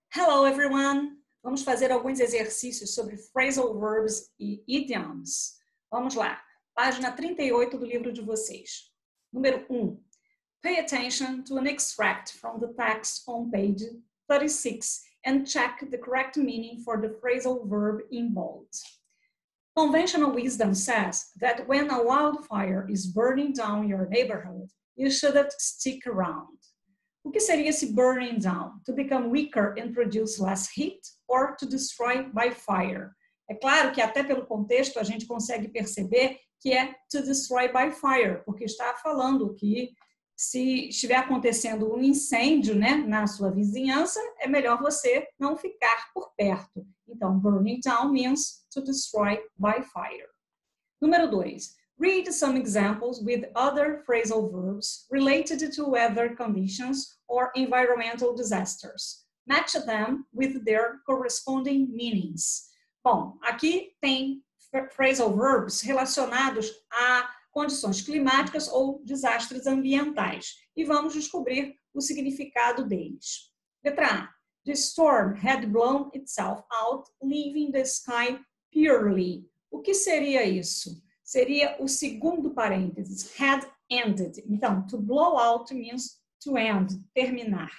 Hello, everyone! Vamos fazer alguns exercícios sobre phrasal verbs e idioms. Vamos lá. Página 38 do livro de vocês. Número 1. Pay attention to an extract from the text on page 36 and check the correct meaning for the phrasal verb in bold. Conventional wisdom says that when a wildfire is burning down your neighborhood, you shouldn't stick around. O que seria esse burning down? To become weaker and produce less heat or to destroy by fire? É claro que até pelo contexto a gente consegue perceber que é to destroy by fire, porque está falando que se estiver acontecendo um incêndio, né, na sua vizinhança, é melhor você não ficar por perto. Então, burning down means to destroy by fire. Número 2. Read some examples with other phrasal verbs related to weather conditions or environmental disasters. Match them with their corresponding meanings. Bom, aqui tem phrasal verbs relacionados a condições climáticas ou desastres ambientais. E vamos descobrir o significado deles. Letra A. The storm had blown itself out, leaving the sky purely. O que seria isso? Seria o segundo parênteses, had ended. Então, to blow out means to end, terminar.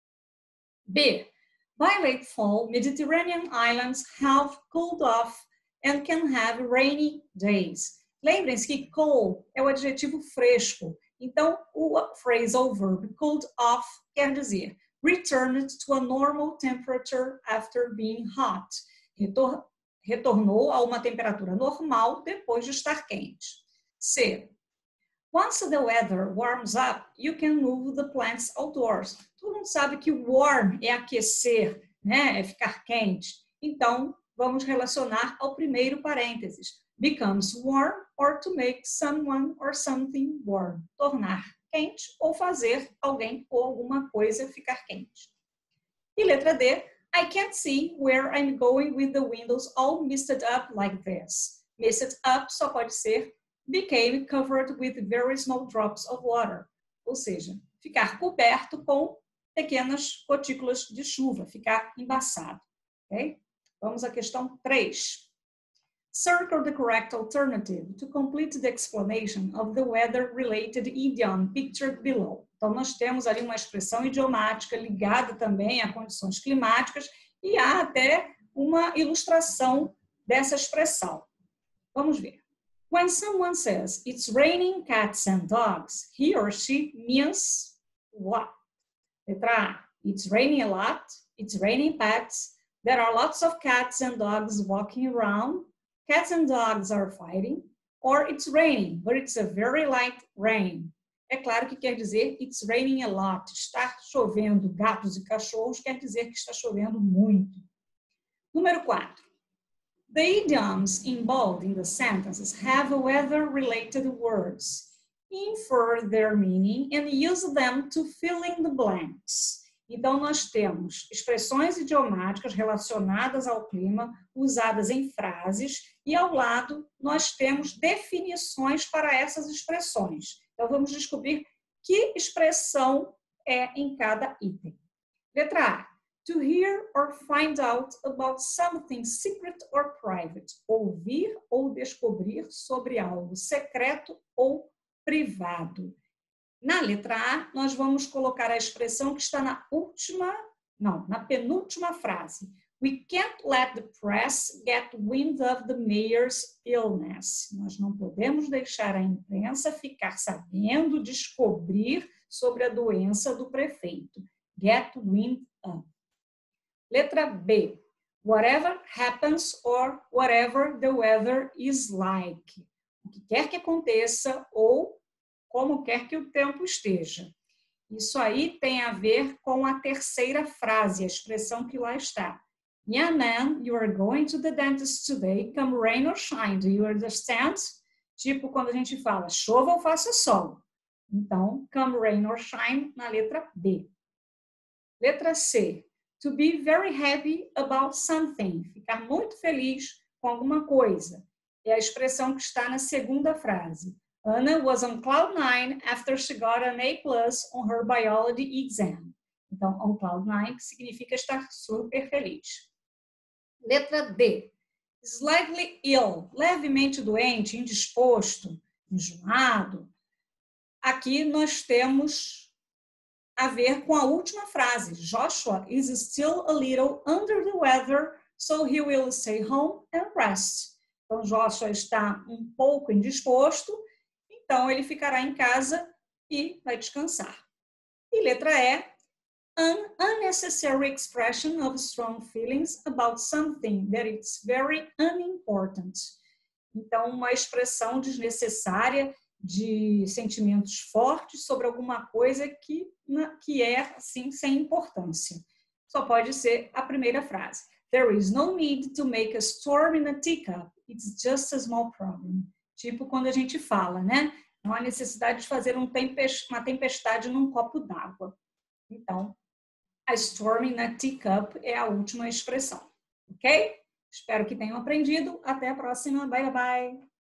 B. By late fall, Mediterranean islands have cooled off and can have rainy days. Lembrem-se que cool é o adjetivo fresco. Então, o phrasal verb cooled off quer dizer returned to a normal temperature after being hot. Retornou a uma temperatura normal depois de estar quente. C. Once the weather warms up, you can move the plants outdoors. Todo mundo sabe que warm é aquecer, né? É ficar quente. Então, vamos relacionar ao primeiro parênteses. Becomes warm or to make someone or something warm. Tornar quente ou fazer alguém ou alguma coisa ficar quente. E letra D. I can't see where I'm going with the windows all misted up like this. Misted up só pode ser became covered with very small drops of water. Ou seja, ficar coberto com pequenas gotículas de chuva, ficar embaçado. Okay? Vamos à questão 3. Circle the correct alternative to complete the explanation of the weather-related idiom pictured below. Então, nós temos ali uma expressão idiomática ligada também a condições climáticas e há até uma ilustração dessa expressão. Vamos ver. When someone says, it's raining cats and dogs, he or she means what? Letra A. It's raining a lot. It's raining pets. There are lots of cats and dogs walking around. Cats and dogs are fighting, or it's raining, but it's a very light rain. É claro que quer dizer it's raining a lot. Está chovendo gatos e cachorros quer dizer que está chovendo muito. Número 4. The idioms in bold in the sentences have weather-related words. Infer their meaning and use them to fill in the blanks. Então, nós temos expressões idiomáticas relacionadas ao clima, usadas em frases, e ao lado nós temos definições para essas expressões. Então, vamos descobrir que expressão é em cada item. Letra A. To hear or find out about something secret or private. Ouvir ou descobrir sobre algo secreto ou privado. Na letra A, nós vamos colocar a expressão que está na penúltima frase. We can't let the press get wind of the mayor's illness. Nós não podemos deixar a imprensa ficar sabendo, descobrir sobre a doença do prefeito. Get wind of. Letra B. Whatever happens or whatever the weather is like. O que quer que aconteça ou como quer que o tempo esteja. Isso aí tem a ver com a terceira frase, a expressão que lá está. Yeah, man, you are going to the dentist today, come rain or shine, do you understand? Tipo quando a gente fala, chova ou faça sol. Então, come rain or shine na letra B. Letra C. To be very happy about something. Ficar muito feliz com alguma coisa. É a expressão que está na segunda frase. Anna was on cloud 9 after she got an A+ on her biology exam. Então, on cloud nine, que significa estar super feliz. Letra D. Slightly ill, levemente doente, indisposto, enjoado. Aqui nós temos a ver com a última frase. Joshua is still a little under the weather, so he will stay home and rest. Então, Joshua está um pouco indisposto, então ele ficará em casa e vai descansar. E letra E. An unnecessary expression of strong feelings about something that is very unimportant. Então, uma expressão desnecessária de sentimentos fortes sobre alguma coisa que é, assim, sem importância. Só pode ser a primeira frase. There is no need to make a storm in a teacup. It's just a small problem. Tipo quando a gente fala, né? Não há necessidade de fazer uma tempestade num copo d'água. Então, a storm in a teacup é a última expressão. Ok? Espero que tenham aprendido. Até a próxima. Bye, bye.